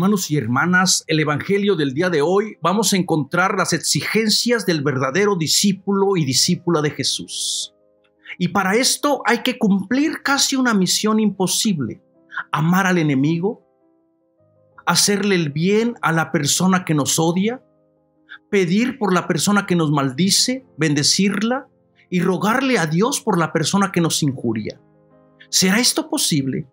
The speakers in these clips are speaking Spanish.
hermanos y hermanas, el evangelio del día de hoy vamos a encontrar las exigencias del verdadero discípulo y discípula de Jesús. Y para esto hay que cumplir casi una misión imposible: amar al enemigo, hacerle el bien a la persona que nos odia, pedir por la persona que nos maldice, bendecirla y rogarle a Dios por la persona que nos injuria. ¿Será esto posible?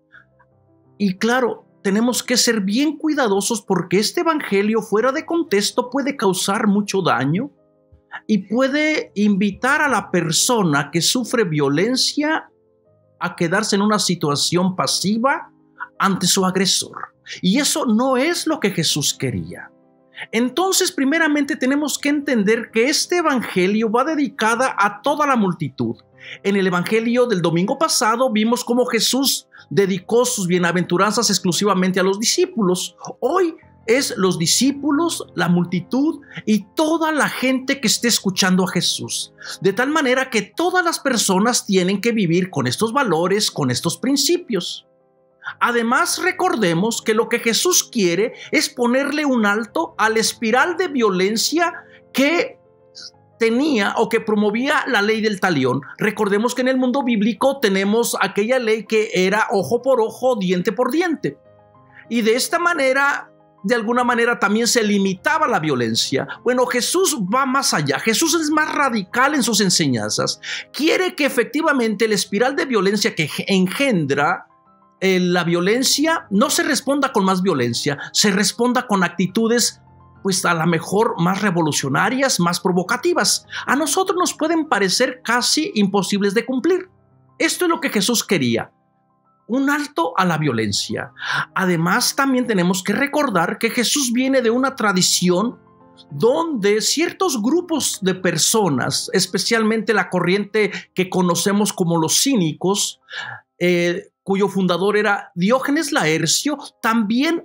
Y claro, tenemos que ser bien cuidadosos porque este evangelio fuera de contexto puede causar mucho daño y puede invitar a la persona que sufre violencia a quedarse en una situación pasiva ante su agresor. Y eso no es lo que Jesús quería. Entonces, primeramente tenemos que entender que este evangelio va dedicada a toda la multitud. En el evangelio del domingo pasado vimos cómo Jesús dedicó sus bienaventuranzas exclusivamente a los discípulos. Hoy es los discípulos, la multitud y toda la gente que esté escuchando a Jesús. De tal manera que todas las personas tienen que vivir con estos valores, con estos principios. Además, recordemos que lo que Jesús quiere es ponerle un alto a la espiral de violencia que tenía o que promovía la ley del talión. Recordemos que en el mundo bíblico tenemos aquella ley que era ojo por ojo, diente por diente. Y de esta manera, de alguna manera, también se limitaba la violencia. Bueno, Jesús va más allá. Jesús es más radical en sus enseñanzas. Quiere que efectivamente la espiral de violencia que engendra la violencia no se responda con más violencia, se responda con actitudes pues a lo mejor más revolucionarias, más provocativas. A nosotros nos pueden parecer casi imposibles de cumplir. Esto es lo que Jesús quería: un alto a la violencia. Además, también tenemos que recordar que Jesús viene de una tradición donde ciertos grupos de personas, especialmente la corriente que conocemos como los cínicos, cuyo fundador era Diógenes Laercio, también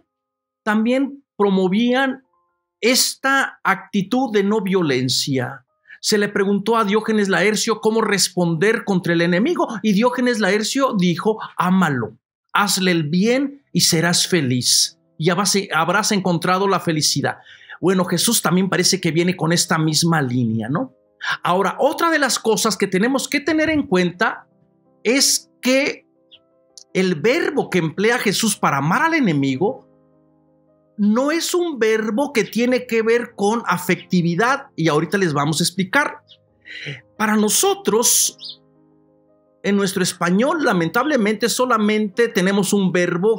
promovían esta actitud de no violencia. Se le preguntó a Diógenes Laercio cómo responder contra el enemigo y Diógenes Laercio dijo: ámalo, hazle el bien y serás feliz y habrás encontrado la felicidad. Bueno, Jesús también parece que viene con esta misma línea, ¿no? Ahora, otra de las cosas que tenemos que tener en cuenta es que el verbo que emplea Jesús para amar al enemigo no es un verbo que tiene que ver con afectividad, y ahorita les vamos a explicar. Para nosotros, en nuestro español, lamentablemente solamente tenemos un verbo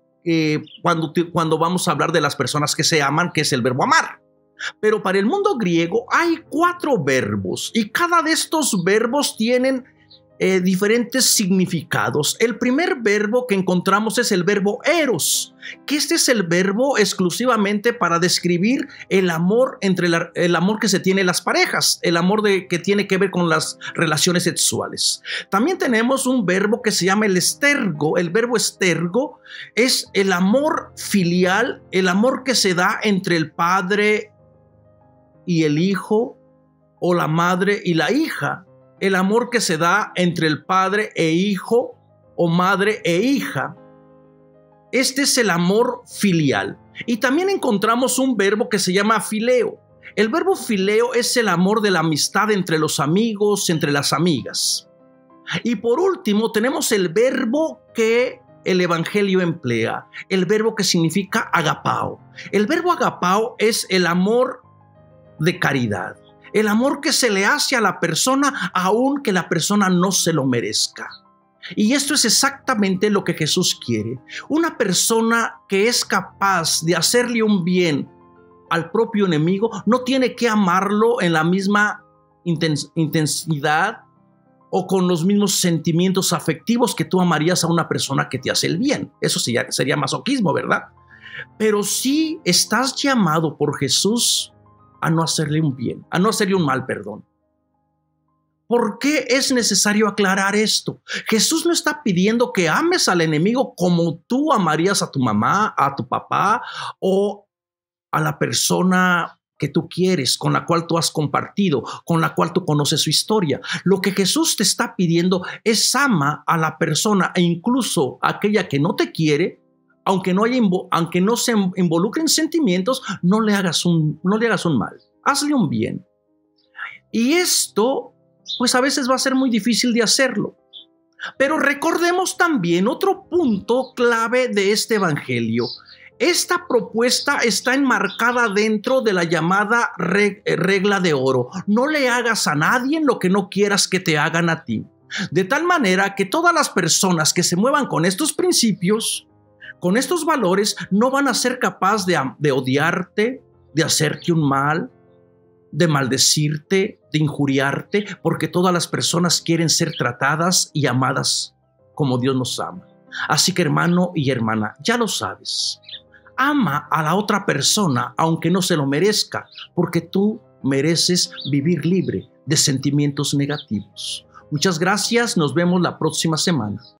cuando vamos a hablar de las personas que se aman, que es el verbo amar. Pero para el mundo griego hay 4 verbos y cada de estos verbos tienen diferentes significados. El primer verbo que encontramos es el verbo eros, que este es el verbo exclusivamente para describir el amor el amor que se tiene en las parejas, el amor que tiene que ver con las relaciones sexuales. También tenemos un verbo que se llama el estergo. El verbo estergo es el amor filial, el amor que se da entre el padre y el hijo o la madre y la hija. El amor que se da entre el padre e hijo o madre e hija. Este es el amor filial. Y también encontramos un verbo que se llama fileo. El verbo fileo es el amor de la amistad entre los amigos, entre las amigas. Y por último tenemos el verbo que el evangelio emplea, el verbo que significa agapao. El verbo agapao es el amor de caridad. El amor que se le hace a la persona aun que la persona no se lo merezca. Y esto es exactamente lo que Jesús quiere. Una persona que es capaz de hacerle un bien al propio enemigo no tiene que amarlo en la misma intensidad o con los mismos sentimientos afectivos que tú amarías a una persona que te hace el bien. Eso sería masoquismo, ¿verdad? Pero si estás llamado por Jesús a no hacerle un bien, a no hacerle un mal, perdón. ¿Por qué es necesario aclarar esto? Jesús no está pidiendo que ames al enemigo como tú amarías a tu mamá, a tu papá o a la persona que tú quieres, con la cual tú has compartido, con la cual tú conoces su historia. Lo que Jesús te está pidiendo es ama a la persona e incluso a aquella que no te quiere, aunque no se involucren sentimientos, no le hagas un mal. Hazle un bien. Y esto, pues a veces va a ser muy difícil de hacerlo. Pero recordemos también otro punto clave de este evangelio. Esta propuesta está enmarcada dentro de la llamada regla de oro. No le hagas a nadie lo que no quieras que te hagan a ti. De tal manera que todas las personas que se muevan con estos principios, con estos valores, no van a ser capaces de odiarte, de hacerte un mal, de maldecirte, de injuriarte, porque todas las personas quieren ser tratadas y amadas como Dios nos ama. Así que, hermano y hermana, ya lo sabes. Ama a la otra persona aunque no se lo merezca, porque tú mereces vivir libre de sentimientos negativos. Muchas gracias, nos vemos la próxima semana.